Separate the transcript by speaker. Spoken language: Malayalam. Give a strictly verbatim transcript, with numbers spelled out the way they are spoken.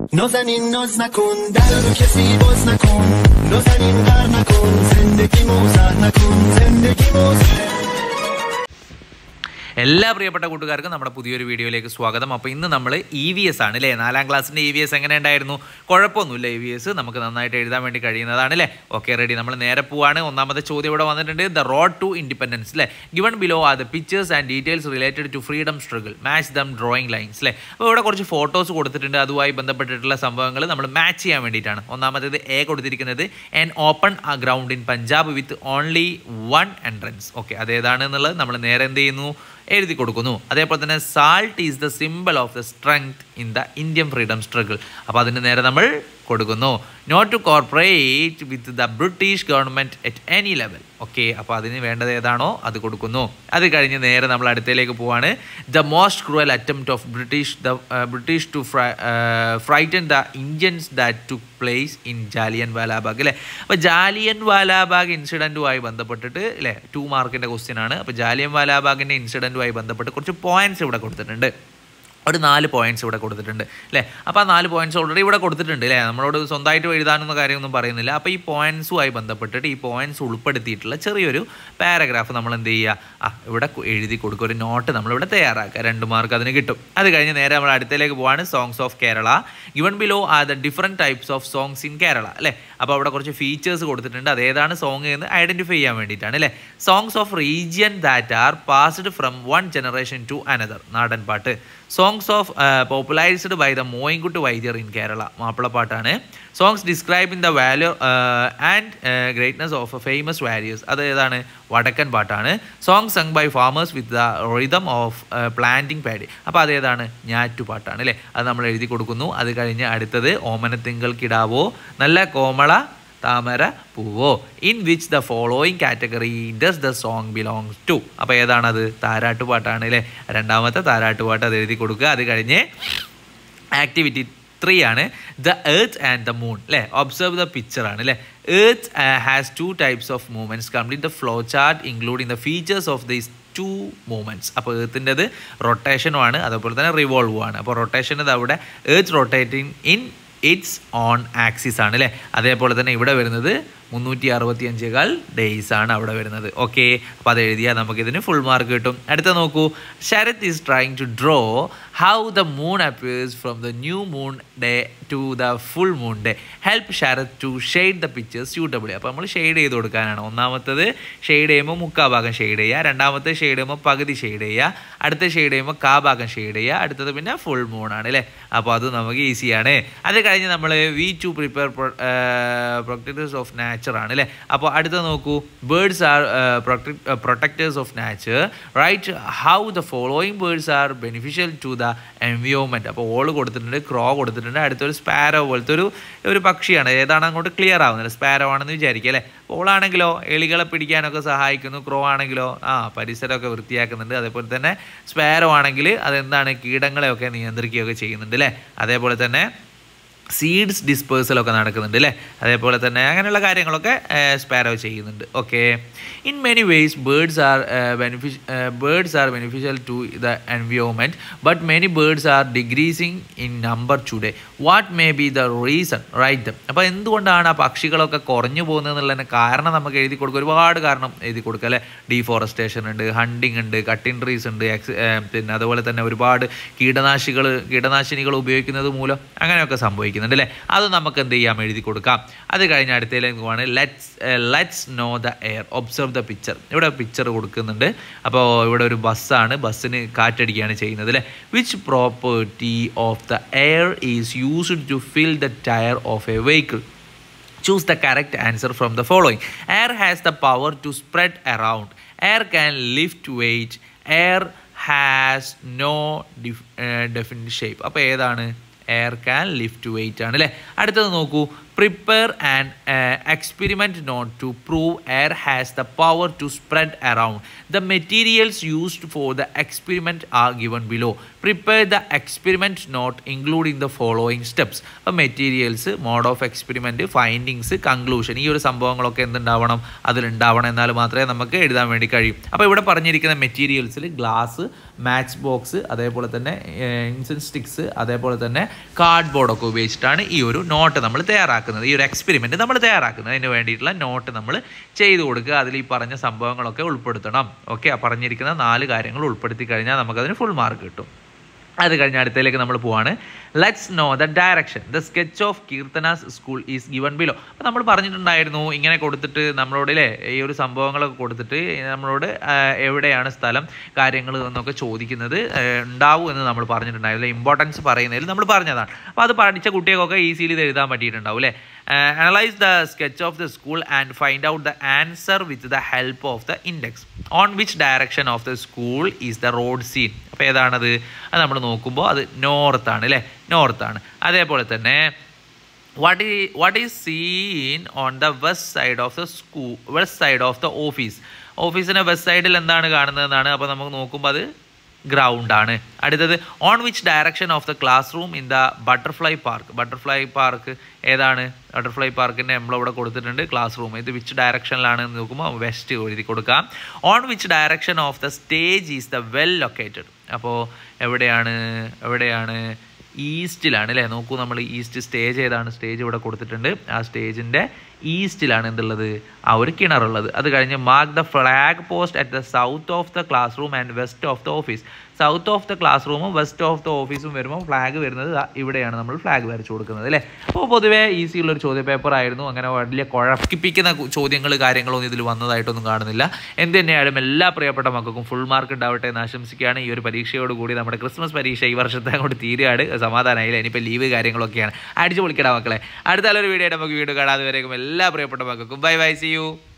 Speaker 1: نازنین ناز نکن در رو کسی باز نکن نازنین غر نکن زندگی موزر نکن زندگی موزر
Speaker 2: എല്ലാ പ്രിയപ്പെട്ട കൂട്ടുകാർക്കും നമ്മുടെ പുതിയൊരു വീഡിയോയിലേക്ക് സ്വാഗതം. അപ്പോൾ ഇന്ന് നമ്മൾ ഇ വി എസ് ആണ് അല്ലേ. നാലാം ക്ലാസ്സിൻ്റെ ഇ വി എസ് എങ്ങനെ ഉണ്ടായിരുന്നു? കുഴപ്പമൊന്നുമില്ല. ഇ വി എസ് നമുക്ക് നന്നായിട്ട് എഴുതാൻ വേണ്ടി കഴിയുന്നതാണ് അല്ലേ. Okay, ready. നമ്മൾ നേരെ പോവാണ്. ഒന്നാമത്തെ ചോദ്യം ഇവിടെ വന്നിട്ടുണ്ട്. ദ റോഡ് ടു ഇൻഡിപെൻഡൻസ് അല്ലേ. Given below are the pictures and details related to freedom struggle. Match them drawing lines അല്ലേ. അപ്പോൾ ഇവിടെ കുറച്ച് ഫോട്ടോസ് കൊടുത്തിട്ടുണ്ട്. അതുമായി ബന്ധപ്പെട്ടിട്ടുള്ള സംഭവങ്ങൾ നമ്മൾ മാച്ച് ചെയ്യാൻ വേണ്ടിയിട്ടാണ്. ഒന്നാമത്തേത് എ കൊടുത്തിരിക്കുന്നത് an open ground in Punjab with only one entrance. Okay, അതേതാണെന്നുള്ളത് നമ്മൾ നേരെ എന്ത് ചെയ്യുന്നു, എഴുതി കൊടുക്കുന്നു. അതേപോലെ തന്നെ salt is the symbol of the strength in the Indian freedom struggle. അപ്പോൾ അതിന് നേരെ നമ്മൾ കൊടുക്കുന്നു. Not to cooperate with the British government at any level. Okay, അപ്പോൾ അതിന് വേണ്ടത് ഏതാണോ അത് കൊടുക്കുന്നു. അത് കഴിഞ്ഞ് നേരെ നമ്മൾ അടുത്തേക്ക് പോവാണ്. The most cruel attempt of British the British to frighten the Indians that took place in Jallian Walabagh അല്ലേ. അപ്പോൾ ജാലിയൻ വാലാബാഗ് ഇൻസിഡൻറ്റുമായി ബന്ധപ്പെട്ടിട്ട് അല്ലേ, ടു മാർക്കിൻ്റെ ക്വസ്റ്റ്യൻ ആണ്. അപ്പോൾ ജാലിയൻ വാലാബാഗിൻ്റെ ഇൻസിഡൻറ്റുമായി ബന്ധപ്പെട്ട് കുറച്ച് പോയിൻറ്റ്സ് ഇവിടെ കൊടുത്തിട്ടുണ്ട്. ഒരു നാല് പോയിൻറ്റ്സ് ഇവിടെ കൊടുത്തിട്ടുണ്ട് അല്ലേ. അപ്പോൾ ആ നാല് പോയിൻറ്റ്സ് ഓൾറെഡി ഇവിടെ കൊടുത്തിട്ടുണ്ട് അല്ലേ. നമ്മളോട് സ്വന്തമായിട്ട് എഴുതാനൊന്നും കാര്യമൊന്നും പറയുന്നില്ല. അപ്പോൾ ഈ പോയിൻറ്റ്സുമായി ബന്ധപ്പെട്ടിട്ട് ഈ പോയിൻറ്റ്സ് ഉൾപ്പെടുത്തിയിട്ടുള്ള ചെറിയൊരു പാരഗ്രാഫ് നമ്മൾ എന്ത് ചെയ്യുക, ആ ഇവിടെ എഴുതി കൊടുക്കുക. ഒരു നോട്ട് നമ്മളിവിടെ തയ്യാറാക്കുക. രണ്ട് മാർക്ക് അതിന് കിട്ടും. അത് കഴിഞ്ഞ് നേരെ നമ്മൾ അടുത്തേക്ക് പോവാണ്. Songs of Kerala. Given below are the different types of songs in Kerala അല്ലേ. അപ്പോൾ അവിടെ കുറച്ച് ഫീച്ചേഴ്സ് കൊടുത്തിട്ടുണ്ട്. അതേതാണ് സോങ് എന്ന് ഐഡൻറ്റിഫൈ ചെയ്യാൻ വേണ്ടിയിട്ടാണ് അല്ലേ. Songs of region that are passed from one generation to another. നാടൻ പാട്ട്. Songs of popularised by the Moyinkutty Vaidyar in Kerala. മാപ്പിളപ്പാട്ടാണ്. Songs describing the value and greatness of famous warriors. അത് ഏതാണ്? വടക്കൻ പാട്ടാണ്. Song sung by farmers with the rhythm of planting paddy. അപ്പോൾ അതേതാണ്? ഞാറ്റുപാട്ടാണ് അല്ലേ. അത് നമ്മൾ എഴുതി കൊടുക്കുന്നു. അത് കഴിഞ്ഞ് അടുത്തത് ഓമനത്തിങ്കൾ കിടാവോ നല്ല കോമള താമര പൂവോ. In which the following category does the song belongs to. അപ്പോൾ ഏതാണത്? താരാട്ടുപാട്ടാണ് അല്ലേ. രണ്ടാമത്തെ താരാട്ടുപാട്ട് അത് എഴുതി കൊടുക്കുക. അത് കഴിഞ്ഞ് ആക്ടിവിറ്റി ത്രീ ആണ് the earth and the moon അല്ലേ. ഒബ്സർവ് ദ പിക്ചർ ആണ് അല്ലേ. Earth has two types of movements. Complete the flow chart including the features of these two movements. അപ്പോൾ എർത്തിൻ്റെത് റൊട്ടേഷനുമാണ്, അതുപോലെ തന്നെ റിവോൾവും ആണ്. അപ്പോൾ റൊട്ടേഷൻ്റെ അവിടെ earth rotating in its own axis ആണ് അല്ലേ. അതേപോലെ തന്നെ ഇവിടെ വരുന്നത് മുന്നൂറ്റി അറുപത്തി അഞ്ചേകാൽ ഡേയ്സ് ആണ് അവിടെ വരുന്നത്. ഓക്കെ, അപ്പോൾ അത് എഴുതിയാൽ നമുക്കിതിന് ഫുൾ മാർക്ക് കിട്ടും. അടുത്ത നോക്കൂ. Sarath is trying to draw how the moon appears from the new moon day to the full moon day. Help Sarath to shade the pictures suitably. അപ്പോൾ നമ്മൾ ഷെയ്ഡ് ചെയ്ത് കൊടുക്കാനാണ്. ഒന്നാമത്തത് ഷെയ്ഡ് ചെയ്യുമ്പോൾ മുക്കാ ഭാഗം ഷെയ്ഡ് ചെയ്യുക. രണ്ടാമത്തെ ഷെയ്ഡ് ചെയ്യുമ്പോൾ പകുതി ഷെയ്ഡ് ചെയ്യുക. അടുത്ത ഷെയ്ഡ് ചെയ്യുമ്പോൾ കാ ഭാഗം ഷെയ്ഡ് ചെയ്യുക. അടുത്തത് പിന്നെ ഫുൾ മൂൺ ആണ് അല്ലേ. അപ്പോൾ അത് നമുക്ക് ഈസിയാണ്. അത് കഴിഞ്ഞ് നമ്മൾ we to prepare protectors of nature ആണ് അല്ലേ. അപ്പോൾ അടുത്ത നോക്കൂ. Birds are protectors of nature. Write how the following birds are beneficial to the environment. അപ്പോൾ ഓൾ കൊടുത്തിട്ടുണ്ട്, ക്രോ കൊടുത്തിട്ടുണ്ട്. അടുത്തൊരു സ്പാരോ പോലത്തെ ഒരു ഒരു പക്ഷിയാണ്. ഏതാണ് അങ്ങോട്ട് ക്ലിയർ ആവുന്നില്ല. സ്പാരോ ആണെന്ന് വിചാരിക്കുക അല്ലേ. ഓളാണെങ്കിലോ എലികളെ പിടിക്കാനൊക്കെ സഹായിക്കുന്നു. ക്രോ ആണെങ്കിലോ ആ പരിസരമൊക്കെ വൃത്തിയാക്കുന്നുണ്ട്. അതേപോലെ തന്നെ സ്പാരോ ആണെങ്കിൽ അതെന്താണ്, കീടങ്ങളെയൊക്കെ നിയന്ത്രിക്കുകയൊക്കെ ചെയ്യുന്നുണ്ട് അല്ലേ. അതേപോലെ തന്നെ സീഡ്സ് ഡിസ്പേഴ്സലൊക്കെ നടക്കുന്നുണ്ട് അല്ലേ. അതേപോലെ തന്നെ അങ്ങനെയുള്ള കാര്യങ്ങളൊക്കെ സ്പാരോ ചെയ്യുന്നുണ്ട്. Okay, in many ways birds are benefish birds are beneficial to the environment but many birds are decreasing in number today. What may be the reason write them. അപ്പോൾ എന്തുകൊണ്ടാണ് ആ പക്ഷികളൊക്കെ കുറഞ്ഞു പോകുന്നത് എന്നുള്ളതിന് കാരണം നമുക്ക് എഴുതി കൊടുക്കുക. ഒരുപാട് കാരണം എഴുതി കൊടുക്കുക അല്ലേ. ഡീഫോറസ്റ്റേഷൻ ഉണ്ട്, ഹണ്ടിങ് ഉണ്ട്, കട്ടിങ് ട്രീസ് ഉണ്ട്, എക്സ് പിന്നെ അതുപോലെ തന്നെ ഒരുപാട് കീടനാശികൾ കീടനാശിനികൾ ഉപയോഗിക്കുന്നത് മൂലം അങ്ങനെയൊക്കെ സംഭവിക്കും ല്ലേ. അത് നമുക്ക് എന്ത് ചെയ്യാം, എഴുതി കൊടുക്കാം. അത് കഴിഞ്ഞ് അടുത്തതിലേക്ക് പോവാണ്. Let's let's know the air. Observe the picture. ഇവിടെ പിക്ചർ കൊടുക്കുന്നുണ്ട്. അപ്പോൾ ഇവിടെ ഒരു ബസ്സാണ്. ബസ്സിന് കാറ്റടിക്കുകയാണ് ചെയ്യുന്നത് അല്ലേ. Which property of the air is used to fill the tyre of a vehicle. Choose the correct answer from the following. Air has the power to spread around. Air can lift weight. Air has no def, uh, definite shape. അപ്പോൾ ഏതാണ്? എയർ ക്യാൻ ലിഫ്റ്റ് വെയിറ്റ് ആണ് അല്ലേ. അടുത്തത് നോക്കൂ. Prepare an uh, experiment note to prove air has the power to spread around. The materials used for the experiment are given below. Prepare the experiment note including the following steps. അപ്പോൾ materials, mode of experiment, findings, conclusion, ഈ ഒരു സംഭവങ്ങളൊക്കെ എന്തുണ്ടാവണം, അതിലുണ്ടാവണം. എന്നാൽ മാത്രമേ നമുക്ക് എഴുതാൻ വേണ്ടി കഴിയും. അപ്പോൾ ഇവിടെ പറഞ്ഞിരിക്കുന്ന മെറ്റീരിയൽസിൽ ഗ്ലാസ്, മാച്ച് ബോക്സ്, അതേപോലെ തന്നെ ഇൻസെൻസ് സ്റ്റിക്സ്, അതേപോലെ തന്നെ കാർഡ് ബോർഡൊക്കെ ഉപയോഗിച്ചിട്ടാണ് ഈ ഒരു നോട്ട് നമ്മൾ തയ്യാറാക്കുന്നത്, ഈ ഒരു എക്സ്പെരിമെൻറ്റ് നമ്മൾ തയ്യാറാക്കുന്നത്. അതിന് വേണ്ടിയിട്ടുള്ള നോട്ട് നമ്മൾ ചെയ്തു കൊടുക്കുക. അതിൽ ഈ പറഞ്ഞ സംഭവങ്ങളൊക്കെ ഉൾപ്പെടുത്തണം. ഓക്കെ, ആ പറഞ്ഞിരിക്കുന്ന നാല് കാര്യങ്ങൾ ഉൾപ്പെടുത്തി കഴിഞ്ഞാൽ നമുക്കതിന് ഫുൾ മാർക്ക് കിട്ടും. അത് കഴിഞ്ഞ അടുത്തതിലേക്ക് നമ്മൾ പോവാണ്. Let's know the direction. The sketch of Keerthana's school is given below. അപ്പോൾ നമ്മൾ പറഞ്ഞിട്ടുണ്ടായിരുന്നു ഇങ്ങനെ കൊടുത്തിട്ട് നമ്മളോട് അല്ലേ ഈ ഒരു സംഭവങ്ങളൊക്കെ കൊടുത്തിട്ട് നമ്മളോട് എവിടെയാണ് സ്ഥലം, കാര്യങ്ങൾ എന്നൊക്കെ ചോദിക്കുന്നത് ഉണ്ടാവും എന്ന് നമ്മൾ പറഞ്ഞിട്ടുണ്ടായിരുന്നു. ഇമ്പോർട്ടൻസ് പറയുന്നതിൽ നമ്മൾ പറഞ്ഞതാണ്. അപ്പോൾ അത് പഠിച്ച കുട്ടികൾക്കൊക്കെ ഈസിലി ഇത് എഴുതാൻ പറ്റിയിട്ടുണ്ടാവും അല്ലേ. Analyze the sketch of the school and find out the answer with the help of the index. On which direction of the school is the road seen? അപ്പോൾ ഏതാണത്? അത് നമ്മൾ നോക്കുമ്പോൾ അത് നോർത്താണ് അല്ലേ, നോർത്താണ്. അതേപോലെ തന്നെ what is what is seen on the west side of the school, west side of the office? ഓഫീസിൻ്റെ വെസ്റ്റ് സൈഡിൽ എന്താണ് കാണുന്നതെന്നാണ്. അപ്പോൾ നമുക്ക് നോക്കുമ്പോൾ അത് ഗ്രൗണ്ട് ആണ്. അടുത്തത് on which direction of the class room in the butterfly park. Butterfly park ഏതാണ്? ബട്ടർഫ്ലൈ പാർക്കിൻ്റെ എംബ്ലം ഇവിടെ കൊടുത്തിട്ടുണ്ട്, ക്ലാസ് റൂം. ഇത് വിച്ച് ഡയറക്ഷനിലാണ് എന്ന് നോക്കുമ്പോൾ വെസ്റ്റ് എഴുതി കൊടുക്കാം. On which direction of the stage is the well located. അപ്പോൾ എവിടെയാണ് എവിടെയാണ് ഈസ്റ്റിലാണ് അല്ലേ. നോക്കൂ, നമ്മൾ ഈസ്റ്റ് സ്റ്റേജ് ഏതാണ്? സ്റ്റേജ് ഇവിടെ കൊടുത്തിട്ടുണ്ട്. ആ സ്റ്റേജിൻ്റെ ഈസ്റ്റിലാണ് എന്തുള്ളത്? ആ ഒരു കിണറുള്ളത്. അത് കഴിഞ്ഞ് mark the flag post at the south of the class room and west of the office. South of the class റൂമും വെസ്റ്റ് ഓഫ് ദ ഓഫീസും വരുമ്പോൾ ഫ്ലാഗ് വരുന്നത് ഇവിടെയാണ് നമ്മൾ ഫ്ലാഗ് വരച്ച് കൊടുക്കുന്നത് അല്ലേ. അപ്പോൾ പൊതുവേ ഈസി ഉള്ളൊരു ചോദ്യ പേപ്പർ ആയിരുന്നു. അങ്ങനെ വലിയ കുഴപ്പിപ്പിക്കുന്ന ചോദ്യങ്ങൾ കാര്യങ്ങളൊന്നും ഇതിൽ വന്നതായിട്ടൊന്നും കാണുന്നില്ല. എന്ത് തന്നെയായാലും എല്ലാ പ്രിയപ്പെട്ട മക്കൾക്കും ഫുൾ മാർക്ക് ഉണ്ടാവട്ടെ എന്ന് ആശംസിക്കുകയാണ്. ഈ ഒരു പരീക്ഷയോട് കൂടി നമ്മുടെ ക്രിസ്മസ് പരീക്ഷ ഈ വർഷത്തെ അങ്ങോട്ട് തീരുകയാണ്. സമാധാനമായില്ല. ഇനിയിപ്പോൾ ലീവ് കാര്യങ്ങളൊക്കെയാണ്. അടിച്ചു പൊളിക്കടാ മക്കളെ. അടുത്ത നല്ലൊരു വീഡിയോ ആയിട്ട് നമുക്ക് വീണ്ടും കാണാതെ വരേക്കും എല്ലാ പ്രിയപ്പെട്ട മക്കൾക്കും ബൈ ബൈ, സി യു.